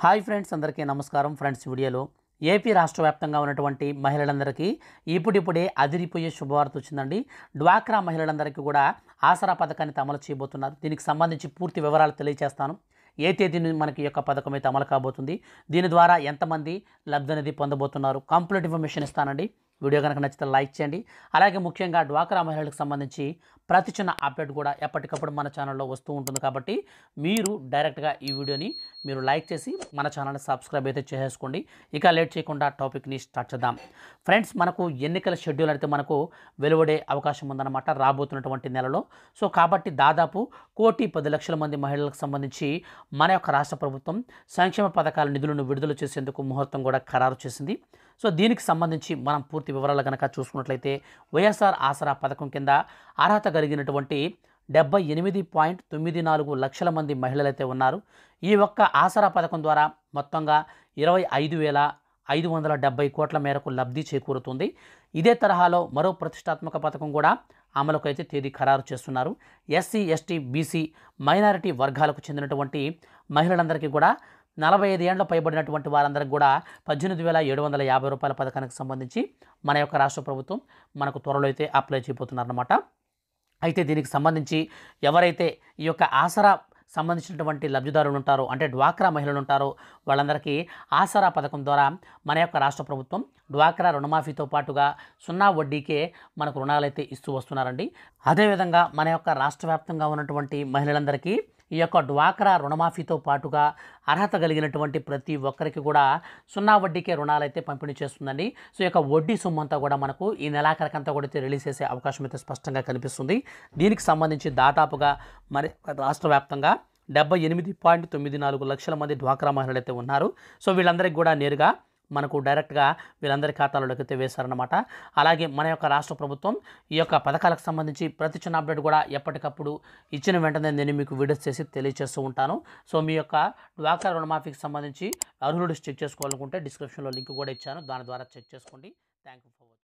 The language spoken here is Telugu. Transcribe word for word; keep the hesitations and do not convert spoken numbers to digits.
హాయ్ ఫ్రెండ్స్, అందరికీ నమస్కారం. ఫ్రెండ్స్, వీడియోలో ఏపీ రాష్ట్ర వ్యాప్తంగా ఉన్నటువంటి మహిళలందరికీ ఇప్పుడిప్పుడే అదిరిపోయే శుభవార్త వచ్చిందండి. డ్వాక్రా మహిళలందరికీ కూడా ఆసరా పథకాన్ని అమలు చేయబోతున్నారు. దీనికి సంబంధించి పూర్తి వివరాలు తెలియజేస్తాను. ఏ తేదీని మనకి ఈ యొక్క పథకం అయితే అమలు కాబోతుంది, దీని ద్వారా ఎంతమంది లబ్ధి అనేది పొందబోతున్నారు, కంప్లీట్ ఇన్ఫర్మేషన్ ఇస్తానండి. వీడియో కనుక నచ్చితే లైక్ చేయండి. అలాగే ముఖ్యంగా డ్వాక్రా మహిళలకు సంబంధించి ప్రతి చిన్న అప్డేట్ కూడా ఎప్పటికప్పుడు మన ఛానల్లో వస్తూ ఉంటుంది. కాబట్టి మీరు డైరెక్ట్గా ఈ వీడియోని మీరు లైక్ చేసి మన ఛానల్ని సబ్స్క్రైబ్ అయితే చేసేసుకోండి. ఇక లేట్ చేయకుండా టాపిక్ని స్టార్ట్ చేద్దాం. ఫ్రెండ్స్, మనకు ఎన్నికల షెడ్యూల్ అయితే మనకు వెలువడే అవకాశం ఉందన్నమాట రాబోతున్నటువంటి నెలలో. సో కాబట్టి దాదాపు కోటి పది లక్షల మంది మహిళలకు సంబంధించి మన యొక్క రాష్ట్ర ప్రభుత్వం సంక్షేమ పథకాల నిధులను విడుదల చేసేందుకు ముహూర్తం కూడా ఖరారు చేసింది. సో దీనికి సంబంధించి మనం పూర్తి వివరాలు కనుక చూసుకున్నట్లయితే వైఎస్ఆర్ ఆసరా పథకం కింద అర్హత కలిగినటువంటి డెబ్బై ఎనిమిది పాయింట్ తొమ్మిది నాలుగు లక్షల మంది మహిళలైతే ఉన్నారు. ఈ ఒక్క ఆసరా పథకం ద్వారా మొత్తంగా ఇరవై ఐదు వేల ఐదు వందల డెబ్బై కోట్ల మేరకు లబ్ధి చేకూరుతుంది. ఇదే తరహాలో మరో ప్రతిష్టాత్మక పథకం కూడా అమలుకు అయితే తేదీ ఖరారు చేస్తున్నారు. ఎస్సీ, ఎస్టీ, బీసీ, మైనారిటీ వర్గాలకు చెందినటువంటి మహిళలందరికీ కూడా నలభై ఐదు ఏళ్ల పైబడినటువంటి వారందరికీ కూడా పద్దెనిమిది వేల ఏడు వందల యాభై రూపాయల పథకానికి సంబంధించి మన యొక్క రాష్ట్ర ప్రభుత్వం మనకు త్వరలో అయితే అప్లై చేయబోతున్నారన్నమాట. అయితే దీనికి సంబంధించి ఎవరైతే ఈ యొక్క ఆసరా సంబంధించినటువంటి లబ్ధిదారులు ఉంటారో, అంటే డ్వాక్రా మహిళలు ఉంటారో, వాళ్ళందరికీ ఆసరా పథకం ద్వారా మన యొక్క రాష్ట్ర ప్రభుత్వం డ్వాక్రా రుణమాఫీతో పాటుగా సున్నా వడ్డీకే మనకు రుణాలైతే ఇస్తూ వస్తున్నారండి. అదేవిధంగా మన యొక్క రాష్ట్ర వ్యాప్తంగా ఉన్నటువంటి మహిళలందరికీ ఈ యొక్క డ్వాక్రా రుణమాఫీతో పాటుగా అర్హత కలిగినటువంటి ప్రతి ఒక్కరికి కూడా సున్నా వడ్డీకే రుణాలు అయితే పంపిణీ చేస్తుందండి. సో ఈ యొక్క వడ్డీ సొమ్ము అంతా కూడా మనకు ఈ నెలాఖరికంతా కూడా అయితే రిలీజ్ చేసే అవకాశం అయితే స్పష్టంగా కనిపిస్తుంది. దీనికి సంబంధించి దాదాపుగా మరి రాష్ట్ర వ్యాప్తంగా డెబ్బై ఎనిమిది పాయింట్ తొమ్మిది నాలుగు లక్షల మంది డ్వాక్రా మహిళలు అయితే ఉన్నారు. సో వీళ్ళందరికీ కూడా నేరుగా మనకు డైరెక్ట్గా వీళ్ళందరి ఖాతాలోకి అయితే వేశారన్నమాట. అలాగే మన యొక్క రాష్ట్ర ప్రభుత్వం ఈ యొక్క పథకాలకు సంబంధించి ప్రతి చిన్న అప్డేట్ కూడా ఎప్పటికప్పుడు ఇచ్చిన వెంటనే నేను మీకు వీడియోస్ చేసి తెలియజేస్తూ ఉంటాను. సో మీ యొక్క డ్వాక్రా రుణమాఫీకి సంబంధించి అర్హులు చెక్ చేసుకోవాలనుకుంటే డిస్క్రిప్షన్లో లింక్ కూడా ఇచ్చాను, దాని ద్వారా చెక్ చేసుకోండి. Thank you for watching.